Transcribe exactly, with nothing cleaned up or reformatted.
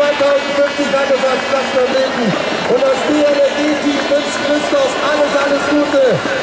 zweitausendfünfzig hat es als Platz vertreten. Und das D L R G-Team wünscht Christoph alles, alles Gute.